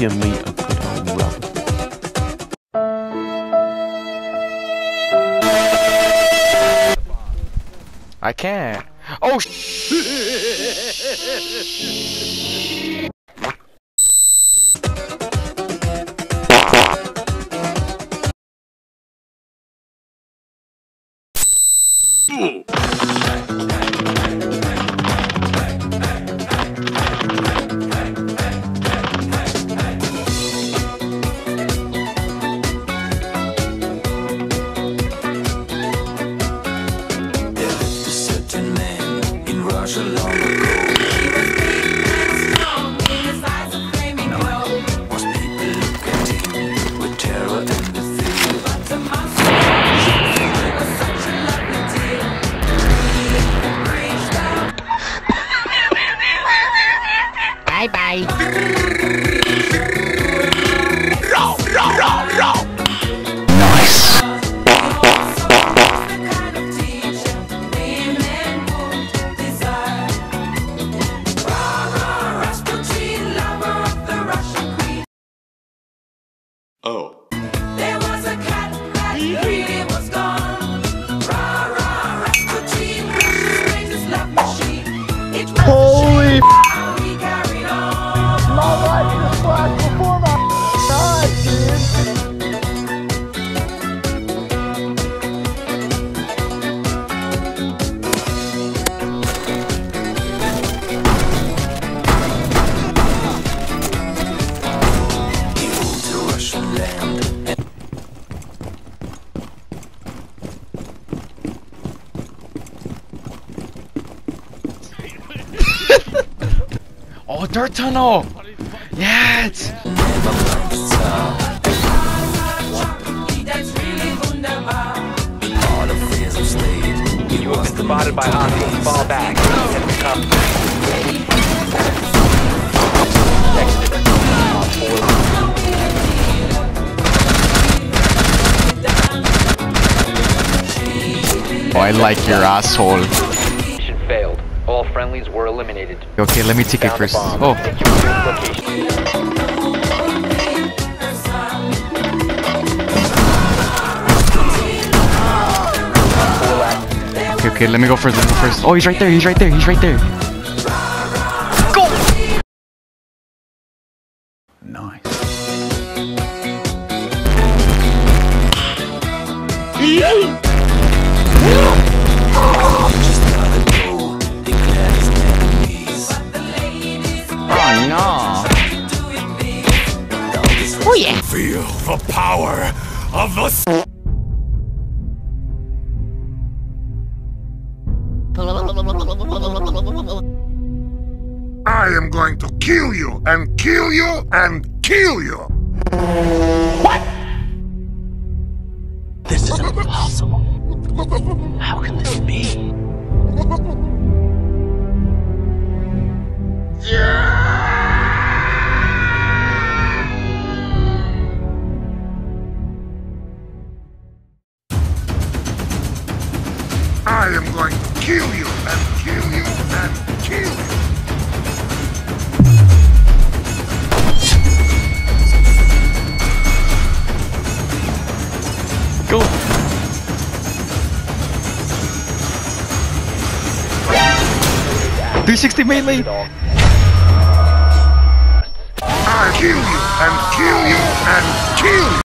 give me a good old rub. I can't. Oh bye. nice. Oh. There was a cat that really was gone. Rah, rah, Rasputin, Russia's greatest love machine. It was Holy how he carried on. my life just flashed before my eyes, dude. He moved to Russian land. Oh, dirt tunnel. Yes. That's really wunderbar. You have been spotted by hostiles. Fall back. Enemy combat. Oh, I like your asshole. Mission failed. All friendlies were eliminated. Okay, let me take it Found the first. bomb. Oh, Take your safe location. okay, let me go first. Let me go first. Oh, he's right there. He's right there. He's right there. Go. Nice. Oh no. Oh yeah. Feel the power of the I am going to kill you and kill you and kill you. What? This is impossible. How can this be? I am going to kill you and kill you and kill you. Go. .360 melee. I kill you and kill you and kill you.